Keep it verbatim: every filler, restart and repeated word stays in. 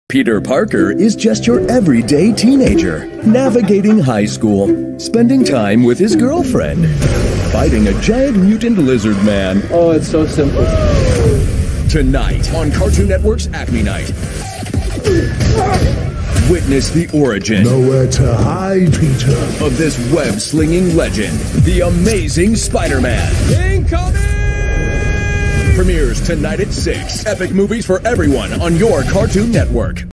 Peter Parker is just your everyday teenager, navigating high school, spending time with his girlfriend, fighting a giant mutant lizard man. Oh, it's so simple. Tonight on Cartoon Network's Acme Night, witness the origin Nowhere to hide, Peter. of this web-slinging legend, the Amazing Spider-Man. Incoming! Premieres tonight at six. Epic movies for everyone on your Cartoon Network.